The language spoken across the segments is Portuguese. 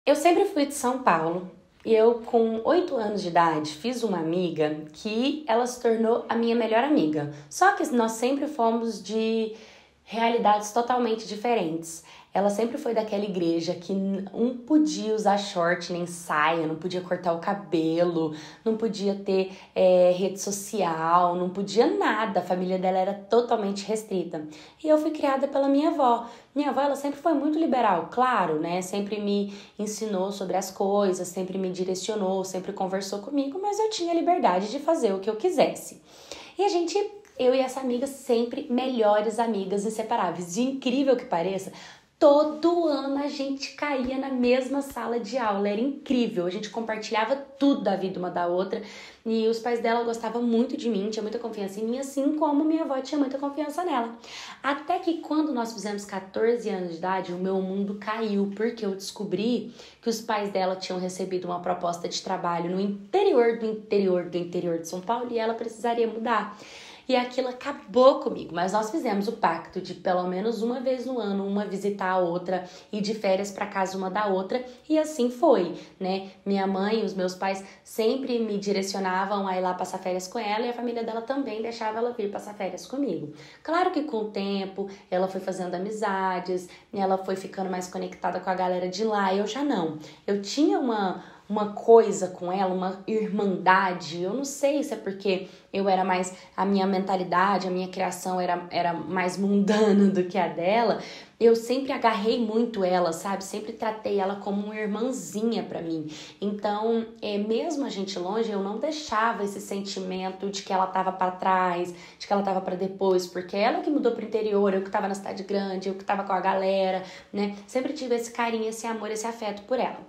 Eu sempre fui de São Paulo e eu, com 8 anos de idade, fiz uma amiga que ela se tornou a minha melhor amiga. Só que nós sempre fomos de realidades totalmente diferentes. Ela sempre foi daquela igreja que não podia usar short nem saia, não podia cortar o cabelo, não podia ter rede social, não podia nada. A família dela era totalmente restrita. E eu fui criada pela minha avó. Minha avó, ela sempre foi muito liberal, claro, né? Sempre me ensinou sobre as coisas, sempre me direcionou, sempre conversou comigo, mas eu tinha liberdade de fazer o que eu quisesse. E eu e essa amiga sempre melhores amigas inseparáveis. De incrível que pareça, todo ano a gente caía na mesma sala de aula, era incrível. A gente compartilhava tudo da vida uma da outra e os pais dela gostavam muito de mim, tinha muita confiança em mim, assim como minha avó tinha muita confiança nela. Até que quando nós fizemos 14 anos de idade, o meu mundo caiu, porque eu descobri que os pais dela tinham recebido uma proposta de trabalho no interior do interior do interior de São Paulo e ela precisaria mudar. E aquilo acabou comigo, mas nós fizemos o pacto de pelo menos uma vez no ano, uma visitar a outra, ir de férias para casa uma da outra, e assim foi, né? Minha mãe e os meus pais sempre me direcionavam a ir lá passar férias com ela e a família dela também deixava ela vir passar férias comigo. Claro que com o tempo ela foi fazendo amizades, ela foi ficando mais conectada com a galera de lá, eu já não. Eu tinha uma coisa com ela, uma irmandade. Eu não sei se é porque eu era mais, a minha mentalidade, a minha criação era mais mundana do que a dela. Eu sempre agarrei muito ela, sabe? Sempre tratei ela como uma irmãzinha pra mim. Então, mesmo a gente longe, eu não deixava esse sentimento de que ela tava pra trás, de que ela tava pra depois, porque ela que mudou pro interior, eu que tava na cidade grande, eu que tava com a galera, né? Sempre tive esse carinho, esse amor, esse afeto por ela.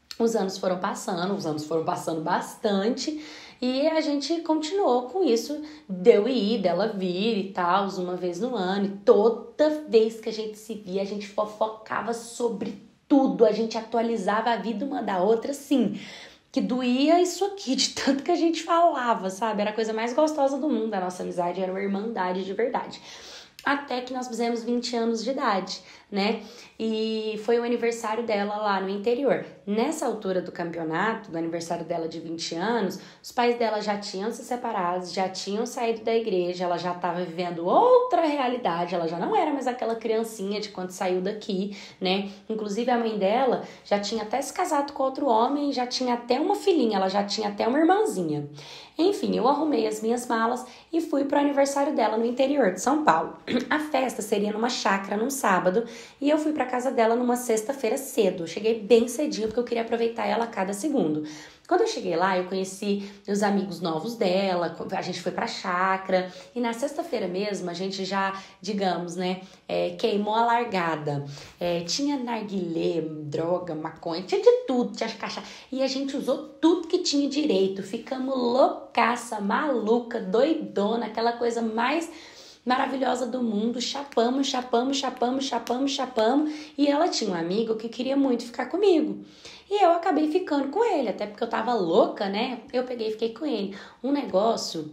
Os anos foram passando bastante e a gente continuou com isso, de eu ir, dela vir e tal, uma vez no ano. E toda vez que a gente se via, a gente fofocava sobre tudo, a gente atualizava a vida uma da outra, assim, que doía isso aqui, de tanto que a gente falava, sabe? Era a coisa mais gostosa do mundo, a nossa amizade era uma irmandade de verdade. Até que nós fizemos 20 anos de idade, né? E foi o aniversário dela lá no interior. Nessa altura do campeonato, do aniversário dela de 20 anos, os pais dela já tinham se separado, já tinham saído da igreja, ela já estava vivendo outra realidade, ela já não era mais aquela criancinha de quando saiu daqui, né? Inclusive a mãe dela já tinha até se casado com outro homem, já tinha até uma filhinha, ela já tinha até uma irmãzinha. Enfim, eu arrumei as minhas malas e fui pro aniversário dela no interior de São Paulo. A festa seria numa chácara num sábado e eu fui pra casa dela numa sexta-feira cedo. Eu cheguei bem cedinho porque eu queria aproveitar ela a cada segundo. Quando eu cheguei lá, eu conheci os amigos novos dela, a gente foi pra chácara e na sexta-feira mesmo a gente já, digamos, né, queimou a largada. Tinha narguilé, droga, maconha, tinha de tudo, tinha cachaça. E a gente usou tudo que tinha direito, ficamos loucaça, maluca, doidona, aquela coisa mais maravilhosa do mundo, chapamos, chapamos, chapamos, chapamos, chapamos, e ela tinha um amigo que queria muito ficar comigo. E eu acabei ficando com ele, até porque eu tava louca, né? Eu peguei e fiquei com ele. Um negócio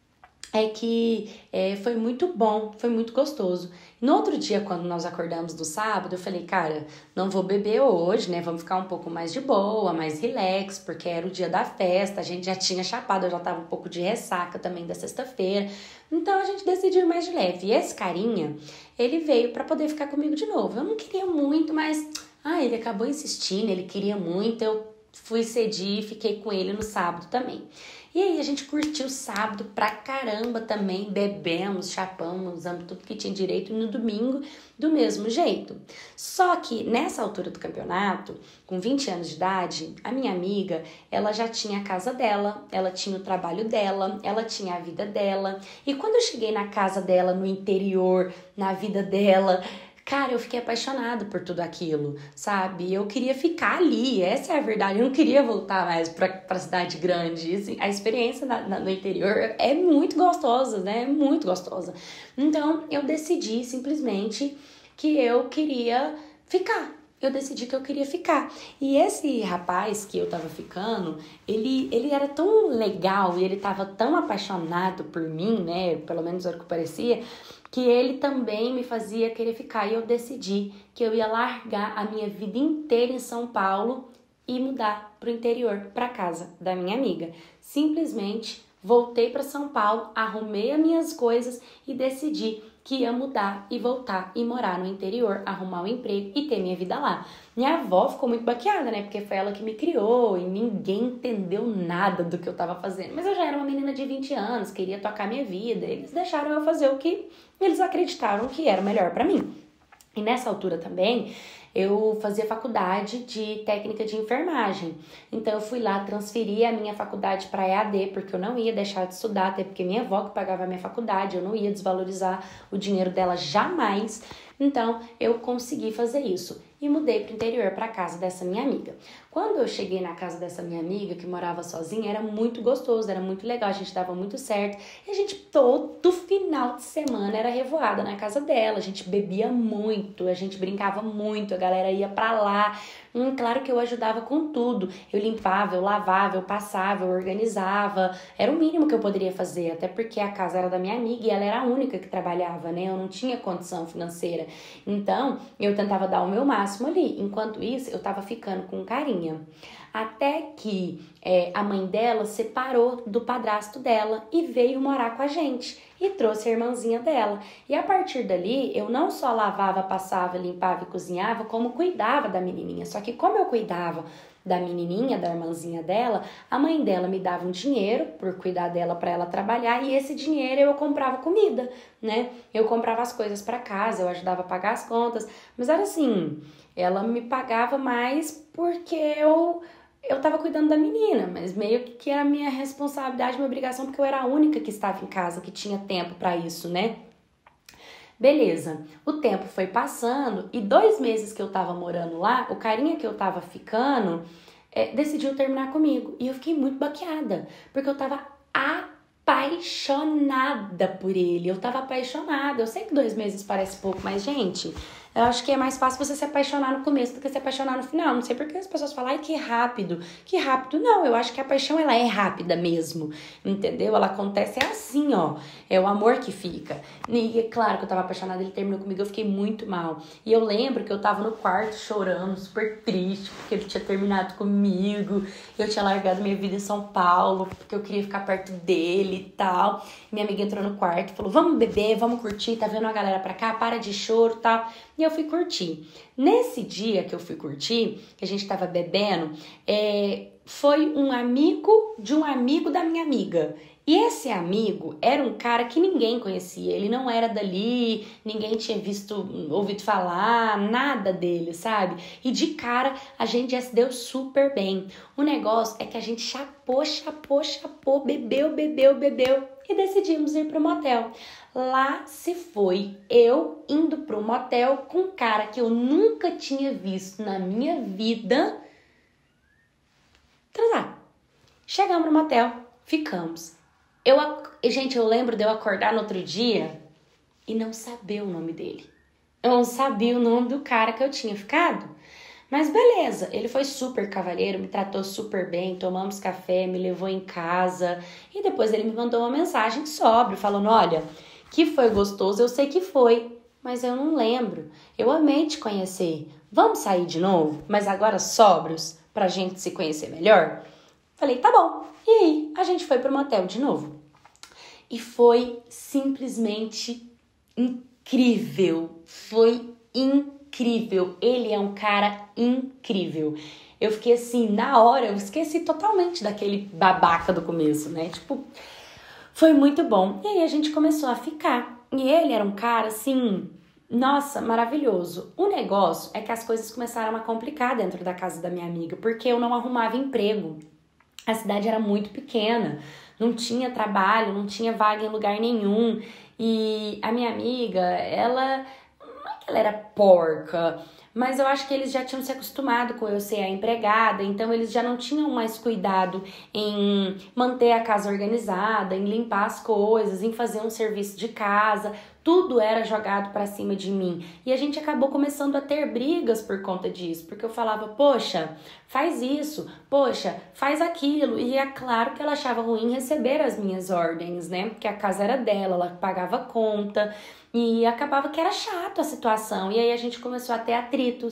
é que foi muito bom, foi muito gostoso. No outro dia, quando nós acordamos do sábado, eu falei, cara, não vou beber hoje, né? Vamos ficar um pouco mais de boa, mais relax, porque era o dia da festa, a gente já tinha chapado, eu já tava um pouco de ressaca também da sexta-feira. Então a gente decidiu ir mais de leve. E esse carinha, ele veio pra poder ficar comigo de novo. Eu não queria muito, mas ele acabou insistindo, ele queria muito, eu fui cedir e fiquei com ele no sábado também. E aí a gente curtiu o sábado pra caramba também, bebemos, chapamos, usamos tudo que tinha direito e no domingo do mesmo jeito. Só que nessa altura do campeonato, com 20 anos de idade, a minha amiga, ela já tinha a casa dela, ela tinha o trabalho dela, ela tinha a vida dela. E quando eu cheguei na casa dela, no interior, na vida dela, cara, eu fiquei apaixonada por tudo aquilo, sabe? Eu queria ficar ali, essa é a verdade. Eu não queria voltar mais pra cidade grande. Assim, a experiência no interior é muito gostosa, né? É muito gostosa. Então, eu decidi simplesmente que eu queria ficar. Eu decidi que eu queria ficar. E esse rapaz que eu tava ficando, ele era tão legal e ele tava tão apaixonado por mim, né? Pelo menos era o que parecia, que ele também me fazia querer ficar. E eu decidi que eu ia largar a minha vida inteira em São Paulo e mudar para o interior, para casa da minha amiga. Simplesmente voltei para São Paulo, arrumei as minhas coisas e decidi que ia mudar e voltar e morar no interior, arrumar um emprego e ter minha vida lá. Minha avó ficou muito baqueada, né? Porque foi ela que me criou e ninguém entendeu nada do que eu tava fazendo. Mas eu já era uma menina de 20 anos, queria tocar minha vida. Eles deixaram eu fazer o que eles acreditaram que era melhor pra mim. E nessa altura também, eu fazia faculdade de técnica de enfermagem. Então eu fui lá, transferi a minha faculdade para EAD, porque eu não ia deixar de estudar, até porque minha avó que pagava a minha faculdade, eu não ia desvalorizar o dinheiro dela jamais. Então eu consegui fazer isso e mudei para o interior, para casa dessa minha amiga. Quando eu cheguei na casa dessa minha amiga, que morava sozinha, era muito gostoso, era muito legal, a gente dava muito certo. E a gente todo final de semana era revoada na casa dela, a gente bebia muito, a gente brincava muito, a galera ia pra lá. Claro que eu ajudava com tudo, eu limpava, eu lavava, eu passava, eu organizava, era o mínimo que eu poderia fazer, até porque a casa era da minha amiga e ela era a única que trabalhava, né? Eu não tinha condição financeira, então eu tentava dar o meu máximo ali. Enquanto isso, eu tava ficando com carinha. Até que a mãe dela separou do padrasto dela e veio morar com a gente e trouxe a irmãzinha dela. E a partir dali, eu não só lavava, passava, limpava e cozinhava, como cuidava da menininha. Só que como eu cuidava da menininha, da irmãzinha dela, a mãe dela me dava um dinheiro por cuidar dela para ela trabalhar e esse dinheiro eu comprava comida, né? Eu comprava as coisas para casa, eu ajudava a pagar as contas, mas era assim, ela me pagava mais porque eu tava cuidando da menina, mas meio que era minha responsabilidade, minha obrigação, porque eu era a única que estava em casa, que tinha tempo para isso, né? Beleza, o tempo foi passando e 2 meses que eu tava morando lá, o carinha que eu tava ficando decidiu terminar comigo. E eu fiquei muito baqueada, porque eu tava apaixonada por ele. Eu tava apaixonada. Eu sei que 2 meses parece pouco, mas, gente, eu acho que é mais fácil você se apaixonar no começo do que se apaixonar no final. Não sei porque as pessoas falam, ai, que rápido. Que rápido. Não, eu acho que a paixão, ela é rápida mesmo, entendeu? Ela acontece assim, ó. É o amor que fica. E é claro que eu tava apaixonada, ele terminou comigo, eu fiquei muito mal. E eu lembro que eu tava no quarto chorando, super triste, porque ele tinha terminado comigo. Eu tinha largado minha vida em São Paulo, porque eu queria ficar perto dele e tal. Minha amiga entrou no quarto e falou, vamos beber, vamos curtir, tá vendo a galera pra cá? Para de choro e tal. E eu fui curtir. Nesse dia que eu fui curtir, que a gente tava bebendo, foi um amigo de um amigo da minha amiga. E esse amigo era um cara que ninguém conhecia, ele não era dali, ninguém tinha ouvido falar, nada dele, sabe? E de cara a gente já se deu super bem. O negócio é que a gente chapou, bebeu e decidimos ir pro motel. Lá se foi eu indo pro motel com um cara que eu nunca tinha visto na minha vida transar. Chegamos no motel, ficamos. Gente, eu lembro de eu acordar no outro dia e não saber o nome dele. Eu não sabia o nome do cara que eu tinha ficado. Mas beleza, ele foi super cavalheiro, me tratou super bem, tomamos café, me levou em casa. E depois ele me mandou uma mensagem sóbrio, falando, olha, que foi gostoso, eu sei que foi, mas eu não lembro. Eu amei te conhecer. Vamos sair de novo, mas agora sóbrios, pra gente se conhecer melhor? Falei, tá bom. E aí, a gente foi pro motel de novo. E foi simplesmente incrível. Foi incrível. Ele é um cara incrível. Eu fiquei assim, na hora, eu esqueci totalmente daquele babaca do começo, né? Tipo, foi muito bom. E aí a gente começou a ficar. E ele era um cara, assim, nossa, maravilhoso. O negócio é que as coisas começaram a complicar dentro da casa da minha amiga, porque eu não arrumava emprego. A cidade era muito pequena, não tinha trabalho, não tinha vaga em lugar nenhum. E a minha amiga, ela, não é que ela era porca, mas eu acho que eles já tinham se acostumado com eu ser a empregada, então eles já não tinham mais cuidado em manter a casa organizada, em limpar as coisas, em fazer um serviço de casa. Tudo era jogado pra cima de mim. E a gente acabou começando a ter brigas por conta disso. Porque eu falava, poxa, faz isso. Poxa, faz aquilo. E é claro que ela achava ruim receber as minhas ordens, né? Porque a casa era dela, ela pagava conta. E acabava que era chato a situação. E aí a gente começou a ter atritos.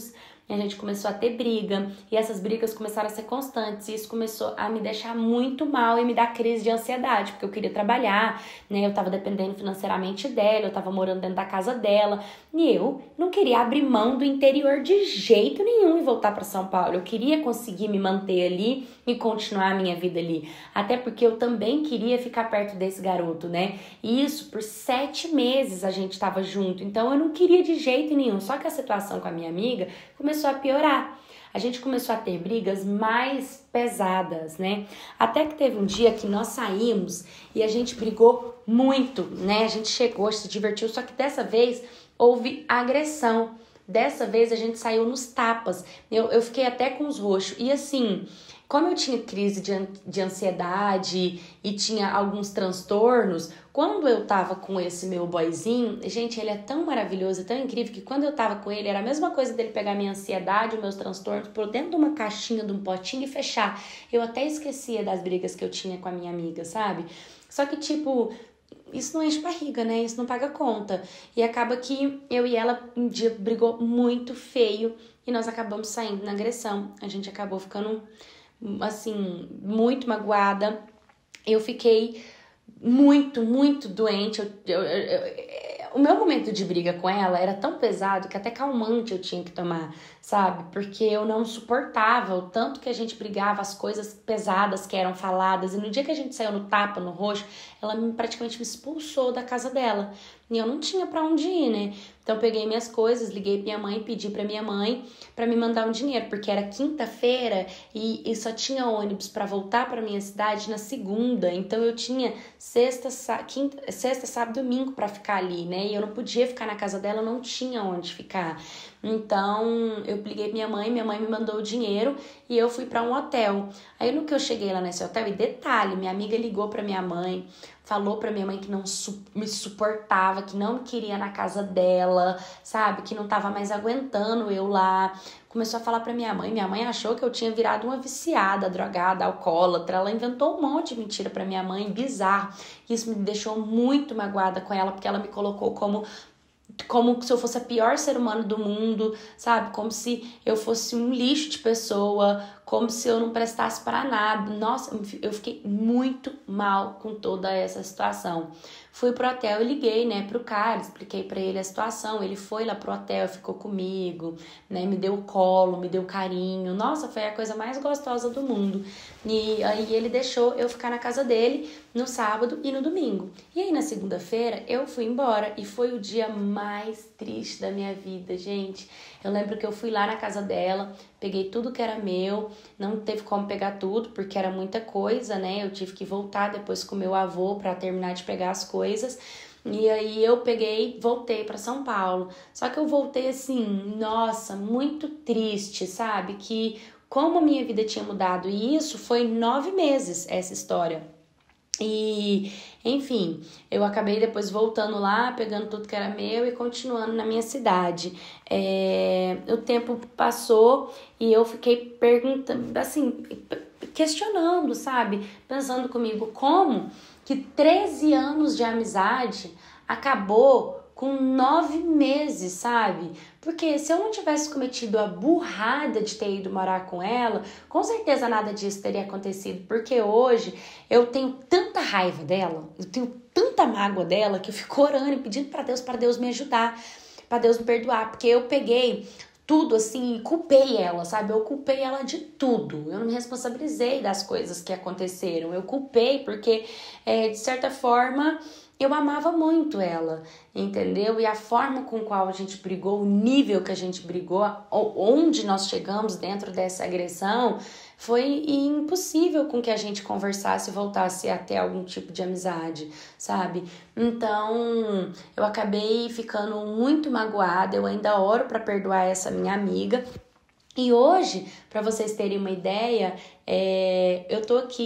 e a gente começou a ter briga, e essas brigas começaram a ser constantes, e isso começou a me deixar muito mal e me dar crise de ansiedade, porque eu queria trabalhar, né, eu tava dependendo financeiramente dela, eu tava morando dentro da casa dela, e eu não queria abrir mão do interior de jeito nenhum e voltar para São Paulo. Eu queria conseguir me manter ali e continuar a minha vida ali. Até porque eu também queria ficar perto desse garoto, né? E isso por 7 meses a gente tava junto. Então eu não queria de jeito nenhum. Só que a situação com a minha amiga começou a piorar. A gente começou a ter brigas mais pesadas, né? Até que teve um dia que nós saímos e a gente brigou muito, né? A gente chegou, se divertiu, só que dessa vez houve agressão. Dessa vez a gente saiu nos tapas. Eu fiquei até com os roxos. E assim, como eu tinha crise de ansiedade e tinha alguns transtornos, quando eu tava com esse meu boyzinho, gente, ele é tão maravilhoso, tão incrível, que quando eu tava com ele, era a mesma coisa dele pegar minha ansiedade, meus transtornos, por dentro de uma caixinha, de um potinho e fechar. Eu até esquecia das brigas que eu tinha com a minha amiga, sabe? Só que, tipo, isso não enche barriga, né? Isso não paga conta. E acaba que eu e ela um dia brigou muito feio e nós acabamos saindo na agressão. A gente acabou ficando, assim, muito magoada. Eu fiquei muito doente. O meu momento de briga com ela era tão pesado que até calmante eu tinha que tomar, sabe? Porque eu não suportava o tanto que a gente brigava, as coisas pesadas que eram faladas. E no dia que a gente saiu no tapa, no roxo, ela praticamente me expulsou da casa dela. E eu não tinha pra onde ir, né? Então eu peguei minhas coisas, liguei pra minha mãe, pedi pra minha mãe pra me mandar um dinheiro, porque era quinta-feira e só tinha ônibus pra voltar pra minha cidade na segunda. Então eu tinha sexta, sábado e domingo pra ficar ali, né? E eu não podia ficar na casa dela, eu não tinha onde ficar. Então eu liguei pra minha mãe me mandou o dinheiro e eu fui pra um hotel. Aí no que eu cheguei lá nesse hotel, e detalhe, minha amiga ligou pra minha mãe, falou pra minha mãe que não me suportava, que não me queria na casa dela, sabe? Que não tava mais aguentando eu lá. Começou a falar pra minha mãe achou que eu tinha virado uma viciada, drogada, alcoólatra. Ela inventou um monte de mentira pra minha mãe, bizarro. Isso me deixou muito magoada com ela, porque ela me colocou como se eu fosse a pior ser humano do mundo, sabe? Como se eu fosse um lixo de pessoa, como se eu não prestasse para nada. Nossa, eu fiquei muito mal com toda essa situação. Fui pro hotel e liguei, né, pro cara, expliquei pra ele a situação. Ele foi lá pro hotel, ficou comigo, né, me deu colo, me deu carinho. Nossa, foi a coisa mais gostosa do mundo. E aí ele deixou eu ficar na casa dele no sábado e no domingo. E aí na segunda-feira eu fui embora e foi o dia mais triste da minha vida, gente. Eu lembro que eu fui lá na casa dela, peguei tudo que era meu, não teve como pegar tudo porque era muita coisa, né? Eu tive que voltar depois com o meu avô para terminar de pegar as coisas. E aí eu voltei para São Paulo. Só que eu voltei assim, nossa, muito triste, sabe? Que como a minha vida tinha mudado, e isso foi 9 meses, essa história. E, enfim, eu acabei depois voltando lá, pegando tudo que era meu e continuando na minha cidade. O tempo passou e eu fiquei perguntando, assim, questionando, sabe? Pensando comigo, como que 13 anos de amizade acabou com 9 meses, sabe? Porque se eu não tivesse cometido a burrada de ter ido morar com ela, com certeza nada disso teria acontecido. Porque hoje eu tenho tanta raiva dela, eu tenho tanta mágoa dela, que eu fico orando e pedindo para Deus me ajudar, para Deus me perdoar. Porque eu peguei tudo assim e culpei ela, sabe? Eu culpei ela de tudo. Eu não me responsabilizei das coisas que aconteceram. Eu culpei porque, de certa forma, eu amava muito ela, entendeu? E a forma com qual a gente brigou, o nível que a gente brigou, onde nós chegamos dentro dessa agressão, foi impossível com que a gente conversasse e voltasse a ter algum tipo de amizade, sabe? Então, eu acabei ficando muito magoada, eu ainda oro para perdoar essa minha amiga. E hoje, para vocês terem uma ideia, eu tô aqui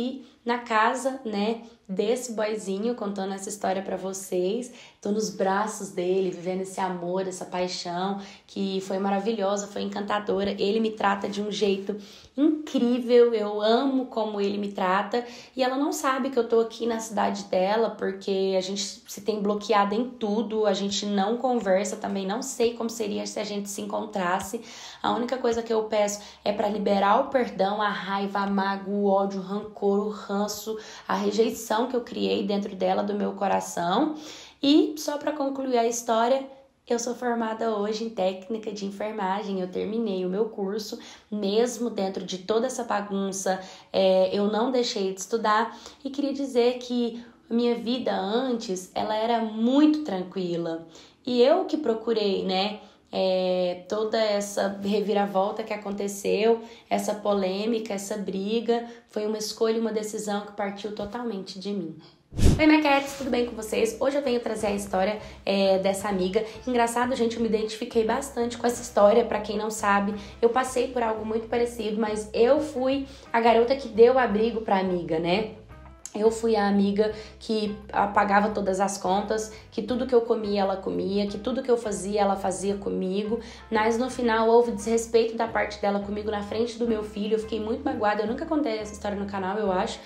na casa, né, desse boyzinho, contando essa história pra vocês. Tô nos braços dele, vivendo esse amor, essa paixão, que foi maravilhosa, foi encantadora. Ele me trata de um jeito incrível, eu amo como ele me trata. E ela não sabe que eu tô aqui na cidade dela, porque a gente se tem bloqueado em tudo, a gente não conversa também, não sei como seria se a gente se encontrasse. A única coisa que eu peço é pra liberar o perdão, a raiva, a mágoa, o ódio, o rancor, o ranço, a rejeição que eu criei dentro dela, do meu coração. E só para concluir a história, eu sou formada hoje em técnica de enfermagem, eu terminei o meu curso, mesmo dentro de toda essa bagunça, eu não deixei de estudar e queria dizer que minha vida antes, ela era muito tranquila e eu que procurei, né? Toda essa reviravolta que aconteceu, essa polêmica, essa briga, foi uma escolha, uma decisão que partiu totalmente de mim. Oi, minha cats, tudo bem com vocês? Hoje eu venho trazer a história dessa amiga. Engraçado, gente, eu me identifiquei bastante com essa história. Pra quem não sabe, eu passei por algo muito parecido, mas eu fui a garota que deu abrigo pra amiga, né? Eu fui a amiga que pagava todas as contas, que tudo que eu comia ela comia, que tudo que eu fazia ela fazia comigo, mas no final houve desrespeito da parte dela comigo na frente do meu filho, eu fiquei muito magoada, eu nunca contei essa história no canal, eu acho,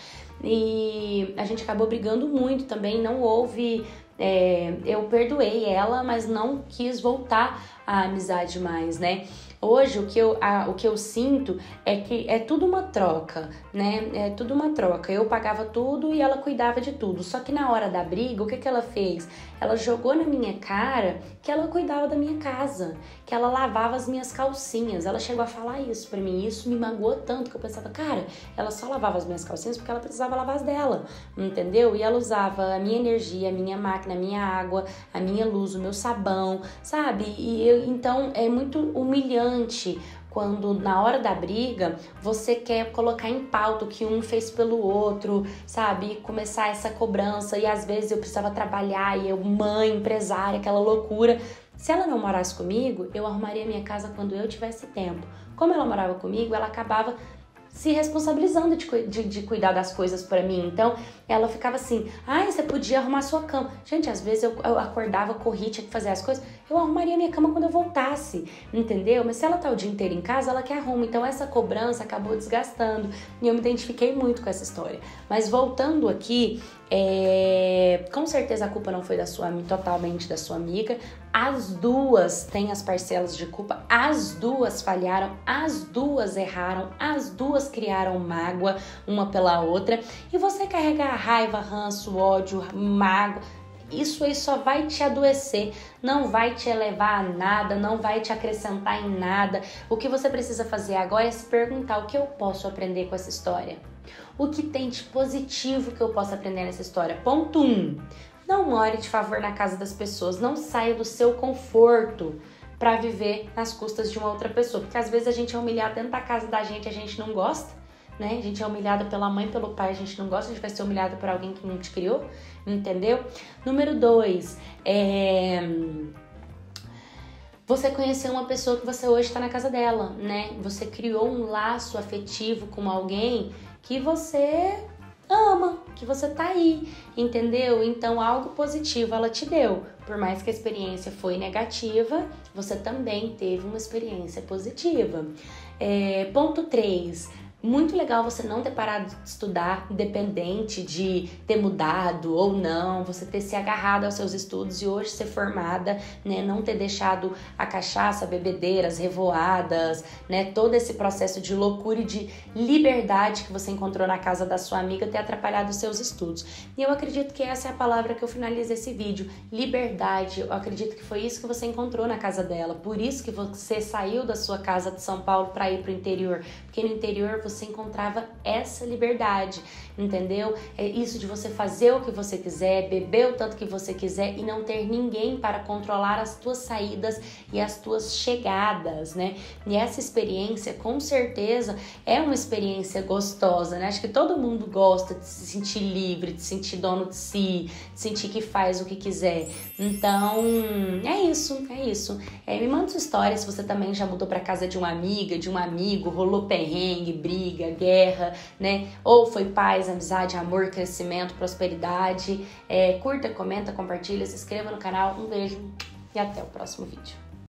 e a gente acabou brigando muito também, não houve... eu perdoei ela, mas não quis voltar à amizade mais, né? Hoje, o que eu sinto é que é tudo uma troca, né? É tudo uma troca. Eu pagava tudo e ela cuidava de tudo. Só que na hora da briga, o que ela fez? Ela jogou na minha cara que ela cuidava da minha casa, que ela lavava as minhas calcinhas. Ela chegou a falar isso pra mim. Isso me magoou tanto que eu pensava, cara, ela só lavava as minhas calcinhas porque ela precisava lavar as dela, entendeu? E ela usava a minha energia, a minha máquina, a minha água, a minha luz, o meu sabão, sabe? Então é muito humilhante quando na hora da briga você quer colocar em pauta o que um fez pelo outro, sabe? Começar essa cobrança e às vezes eu precisava trabalhar e eu, mãe, empresária, aquela loucura. Se ela não morasse comigo, eu arrumaria minha casa quando eu tivesse tempo. Como ela morava comigo, ela acabava se responsabilizando de cuidar das coisas pra mim. Então, ela ficava assim, você podia arrumar sua cama. Gente, às vezes eu acordava, corria, tinha que fazer as coisas, eu arrumaria minha cama quando eu voltasse, entendeu? Mas se ela tá o dia inteiro em casa, ela que arruma. Então, essa cobrança acabou desgastando. E eu me identifiquei muito com essa história. Mas voltando aqui, com certeza a culpa não foi totalmente da sua amiga. As duas têm as parcelas de culpa, as duas falharam, as duas erraram, as duas criaram mágoa uma pela outra. E você carregar raiva, ranço, ódio, mágoa, isso aí só vai te adoecer, não vai te elevar a nada, não vai te acrescentar em nada. O que você precisa fazer agora é se perguntar: o que eu posso aprender com essa história? O que tem de positivo que eu posso aprender nessa história? Ponto 1. Não more de favor na casa das pessoas, não saia do seu conforto para viver nas custas de uma outra pessoa. Porque às vezes a gente é humilhado dentro da casa da gente, a gente não gosta, né? A gente é humilhado pela mãe, pelo pai, a gente não gosta, a gente vai ser humilhado por alguém que não te criou, entendeu? Número 2, você conheceu uma pessoa que você hoje está na casa dela, né? Você criou um laço afetivo com alguém que você ama, que você tá aí, entendeu? Então algo positivo ela te deu. Por mais que a experiência foi negativa, você também teve uma experiência positiva. Ponto 3. Muito legal você não ter parado de estudar, independente de ter mudado ou não, você ter se agarrado aos seus estudos e hoje ser formada, né? Não ter deixado a cachaça, bebedeiras, revoadas, né? Todo esse processo de loucura e de liberdade que você encontrou na casa da sua amiga ter atrapalhado os seus estudos. E eu acredito que essa é a palavra que eu finalizo esse vídeo, liberdade. Eu acredito que foi isso que você encontrou na casa dela, por isso que você saiu da sua casa de São Paulo para ir para o interior, porque no interior você encontrava essa liberdade, entendeu? É isso de você fazer o que você quiser, beber o tanto que você quiser e não ter ninguém para controlar as tuas saídas e as tuas chegadas, né? E essa experiência, com certeza, é uma experiência gostosa, né? Acho que todo mundo gosta de se sentir livre, de se sentir dono de si, de sentir que faz o que quiser. Então, é isso. Me manda sua história se você também já mudou para casa de uma amiga, de um amigo, rolou perrengue, briga, briga, guerra, né? Ou foi paz, amizade, amor, crescimento, prosperidade. Curta, comenta, compartilha, se inscreva no canal. Um beijo e até o próximo vídeo.